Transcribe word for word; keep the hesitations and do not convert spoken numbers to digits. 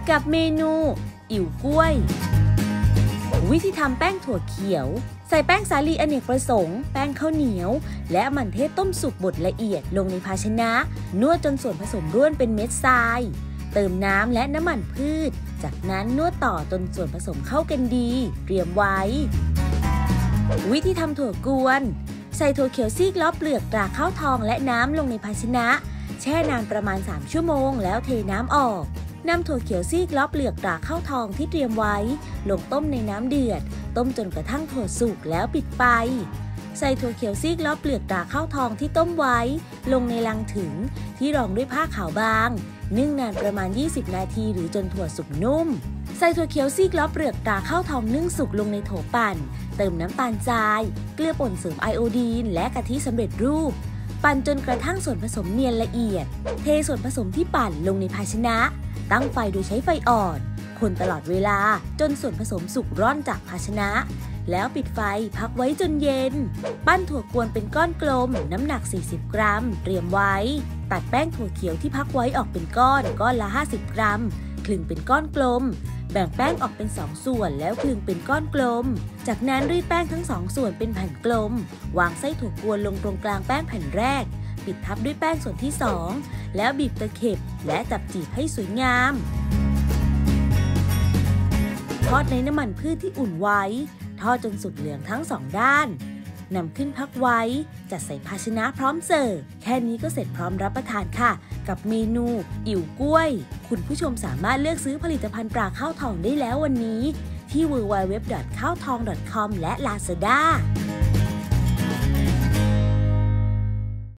กับเมนูอิ่วกล้วยวิธีทำแป้งถั่วเขียวใส่แป้งสาลีอเนกประสงค์แป้งข้าวเหนียวและมันเทศต้มสุกบดละเอียดลงในภาชนะนวดจนส่วนผสมร่วนเป็นเม็ดทรายเติมน้ำและน้ำมันพืชจากนั้นนวดต่อจนส่วนผสมเข้ากันดีเตรียมไว้วิธีทำถั่วกวนใส่ถั่วเขียวซีกล้อเปลือกตราข้าวทองและน้ำลงในภาชนะแช่นานประมาณสามชั่วโมงแล้วเทน้ำออกนำถั่วเขียวซีกล้อเปลือกตราข้าวทองที่เตรียมไว้ลงต้มในน้ำเดือดต้มจนกระทั่งถั่วสุกแล้วปิดไฟใส่ถั่วเขียวซีกล้อเปลือกตราข้าวทองที่ต้มไว้ลงในลังถึงที่รองด้วยผ้าขาวบางนึ่งนานประมาณยี่สิบนาทีหรือจนถั่วสุกนุ่มใส่ถั่วเขียวซีกล้อเปลือกตราข้าวทองนึ่งสุกลงในโถปั่นเติมน้ำตาลทรายเกลือป่นเสริมไอโอดีนและกะทิสำเร็จรูปปั่นจนกระทั่งส่วนผสมเนียนละเอียดเทส่วนผสมที่ปั่นลงในภาชนะตั้งไฟโดยใช้ไฟอ่อนคนตลอดเวลาจนส่วนผสมสุกร่อนจากภาชนะแล้วปิดไฟพักไว้จนเย็นปั้นถั่วกวนเป็นก้อนกลมน้ำหนักสี่สิบกรัมเตรียมไว้ตัดแป้งถั่วเขียวที่พักไว้ออกเป็นก้อนก้อนละห้าสิบกรัมคลึงเป็นก้อนกลมแบ่งแป้งออกเป็นสองส่วนแล้วคลึงเป็นก้อนกลมจากนั้นรีดแป้งทั้งสองส่วนเป็นแผ่นกลมวางไส้ถั่วกวนลงตรงกลางแป้งแผ่นแรกปิดทับด้วยแป้งส่วนที่สองแล้วบีบตะเข็บและจับจีบให้สวยงามทอดในน้ำมันพืชที่อุ่นไว้ทอดจนสุกเหลืองทั้งสองด้านนำขึ้นพักไว้จัดใส่ภาชนะพร้อมเสิร์ฟแค่นี้ก็เสร็จพร้อมรับประทานค่ะกับเมนูอิ่วกล้วยคุณผู้ชมสามารถเลือกซื้อผลิตภัณฑ์ปลาข้าวทองได้แล้ววันนี้ที่ ดับเบิลยู ดับเบิลยู ดับเบิลยู ดอท ข้าวทอง ดอท คอม และ ลาซาด้า